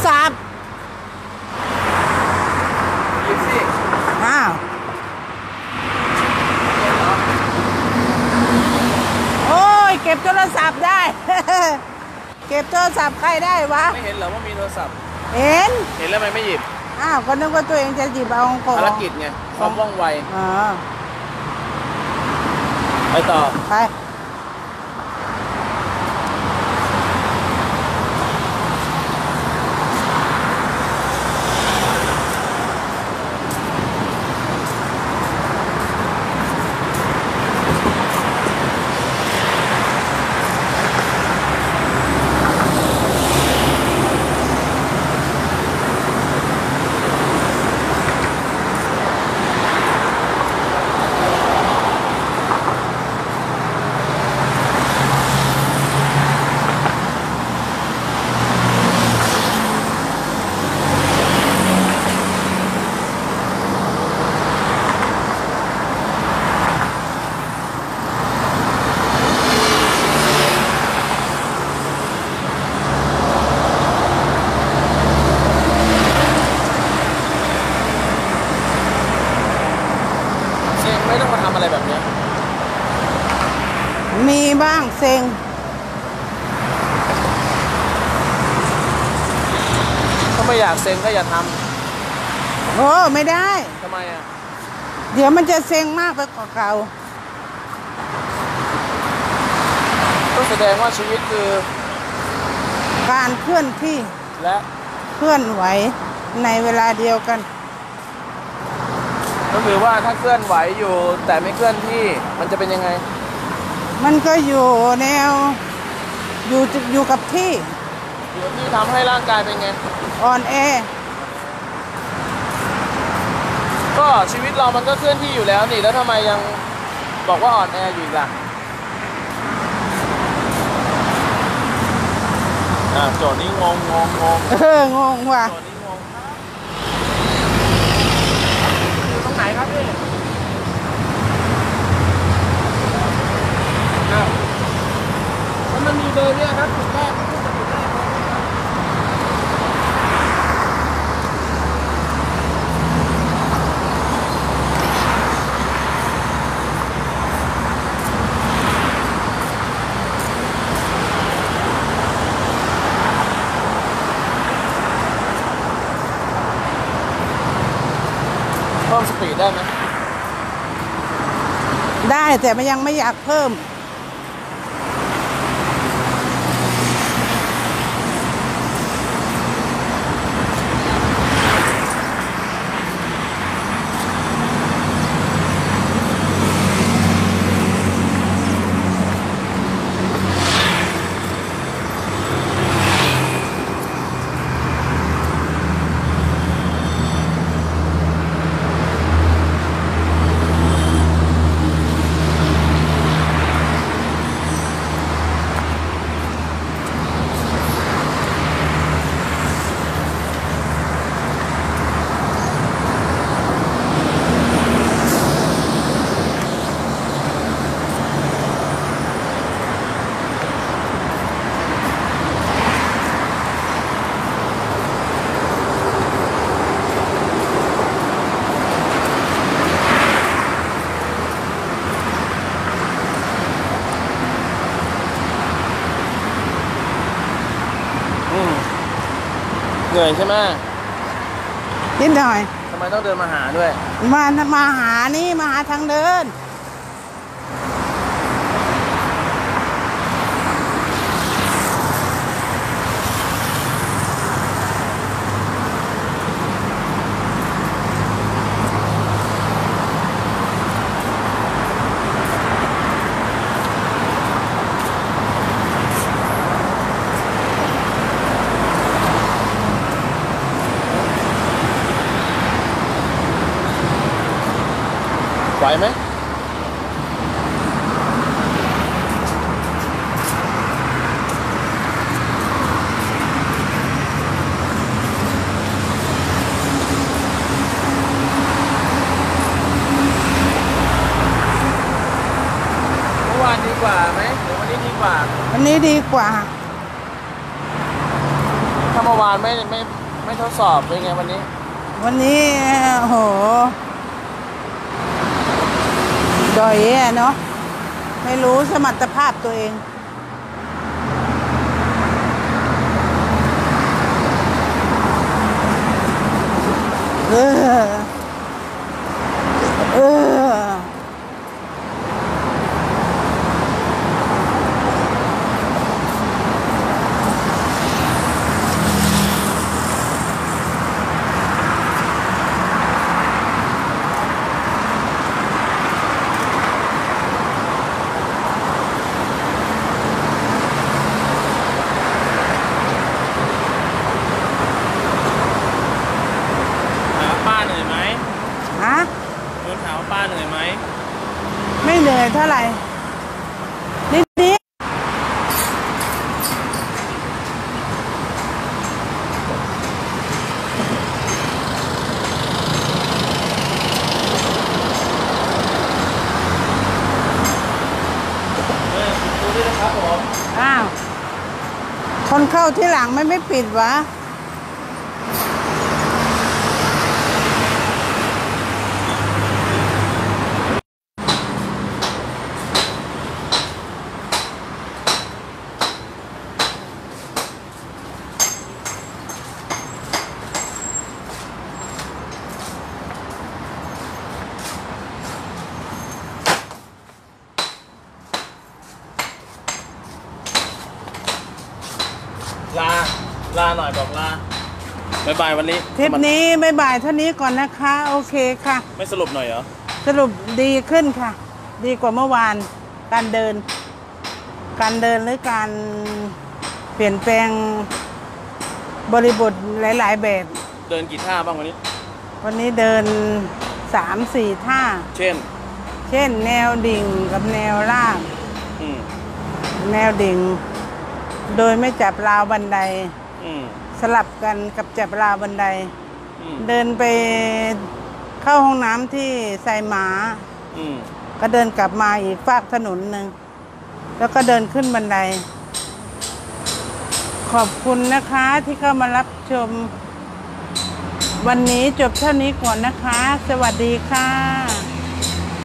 ศัพท์หยิบสิอ้าวโอ้ยเก็บโทรศัพท์ได้ เก็บโทรศัพท์ใครได้วะไม่เห็นเหรอว่ามีโทรศัพท์เห็นแล้วทำไมไม่หยิบอ้าวก็นึกว่าตัวเองจะหยิบเอาของภารกิจไงความว่องไวไปต่อไปไม่ต้องมาทำอะไรแบบนี้มีบ้างเซ็งถ้าไม่อยากเซ็งก็อย่าทำโอ้ไม่ได้ทำไมอ่ะเดี๋ยวมันจะเซ็งมากไปกว่าเก่าก็แสดงว่าชีวิตคือการเคลื่อนที่และเคลื่อนไหวในเวลาเดียวกันก็คือว่าถ้าเคลื่อนไหวอยู่แต่ไม่เคลื่อนที่มันจะเป็นยังไงมันก็อยู่แนวอยู่กับที่ทำให้ร่างกายเป็นไงอ่อนแอก็ชีวิตเรามันก็เคลื่อนที่อยู่แล้วนี่แล้วทำไมยังบอกว่าอ่อนแออยู่ล่ะโจทย์นี้งงงงว่ะตรงไหนครับพี่มันมีเบอร์เนี่ยครับจุดแรกเพิ่มสปีดได้ไหมได้แต่มันยังไม่อยากเพิ่มเหนื่อยใช่ไหมนิดหน่อยทำไมต้องเดินมาหาด้วยมาหานี่มาหาทางเดินไหวไหมเมื่อวานดีกว่าไหมหรือวันนี้ดีกว่าวันนี้ดีกว่าถ้าเมื่อวานไม่ทดสอบเป็นไงวันนี้วันนี้โหดอยอะเนาะไม่รู้สมรรถภาพตัวเองเออป้าเหนื่อยไหมฮะโดนถามว่าป้าเหนื่อยไหมไม่เหนื่อยเท่าไหร่นิดนิดดูด้วยนะครับผมอ้าวคนเข้าที่หลังไม่ปิดวะลาหน่อยบอกลาบ๊ายบายวันนี้ทริปนี้บ๊ายบายเท่านี้ก่อนนะคะโอเคค่ะไม่สรุปหน่อยเหรอสรุปดีขึ้นค่ะ ดีกว่าเมื่อวานการเดินหรือการเปลี่ยนแปลงบริบทหลาย ๆ แบบเดินกี่ท่าบ้างวันนี้วันนี้เดิน 3-4 ท่าเช่นเช่นแนวดิ่งกับแนวลากอืมแนวดิ่ง โดยไม่จับราวบันไดอืมสลับกันกับจับราวบันไดอืมเดินไปเข้าห้องน้ำที่ไซหมาอืมก็เดินกลับมาอีกฝากถนนหนึ่งแล้วก็เดินขึ้นบันได ขอบคุณนะคะที่เข้ามารับชม วันนี้จบเท่านี้ก่อนนะคะ สวัสดีค่ะ